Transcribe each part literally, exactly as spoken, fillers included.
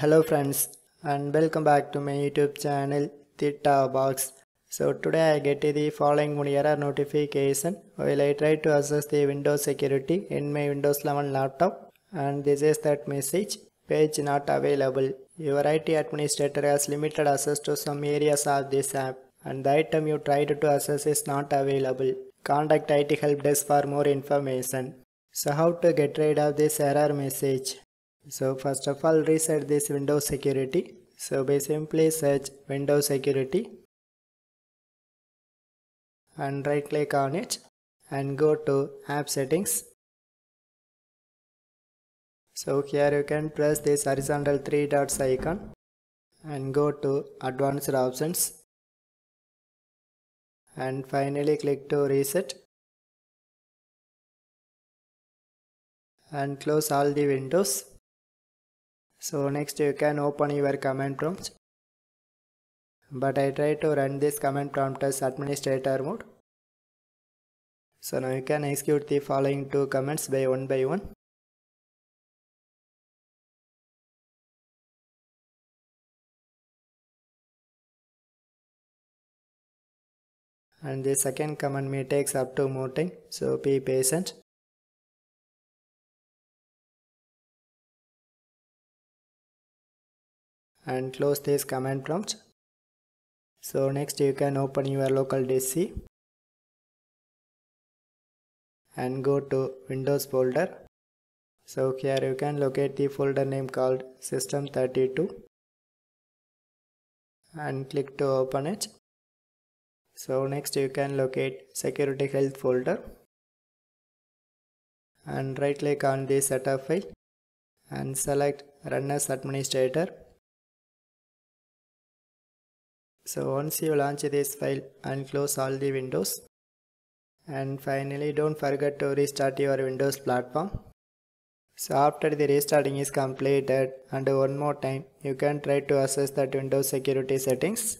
Hello friends and welcome back to my YouTube channel Theta Box. So today I get the following one error notification while I try to access the Windows security in my Windows eleven laptop, and this is that message: page not available. Your I T administrator has limited access to some areas of this app and the item you tried to access is not available. Contact I T helpdesk for more information. So how to get rid of this error message? So first of all, reset this Windows security. So by simply search Windows security and right click on it and go to app settings. So here you can press this horizontal three dots icon and go to advanced options and finally click to reset and close all the windows. So next you can open your command prompt, but I try to run this command prompt as administrator mode. So now you can execute the following two commands by one by one. And the second command may takes up to more time, so be patient. And close this command prompt. So next you can open your local D C and go to Windows folder. So here you can locate the folder name called System thirty-two and click to open it. So next you can locate Security Health folder and right click on the setup file and select Run as Administrator. So once you launch this file and close all the windows, and finally don't forget to restart your Windows platform. So after the restarting is completed and one more time you can try to access that Windows security settings.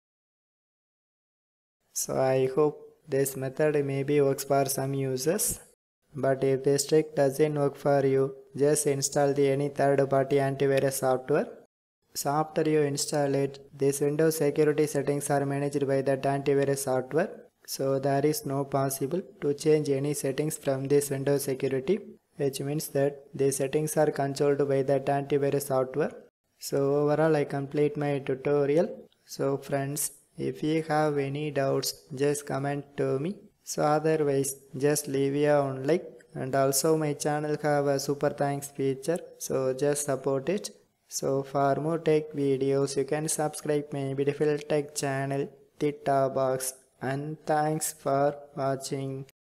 So I hope this method maybe works for some users, but if this trick doesn't work for you, just install the any third party antivirus software. So after you install it, these Windows security settings are managed by that antivirus software. So there is no possible to change any settings from this Windows security, which means that the settings are controlled by that antivirus software. So overall I complete my tutorial. So friends, if you have any doubts, just comment to me. So otherwise just leave a one like, and also my channel have a super thanks feature, so just support it. So for more tech videos you can subscribe my beautiful tech channel Theta Box, and thanks for watching.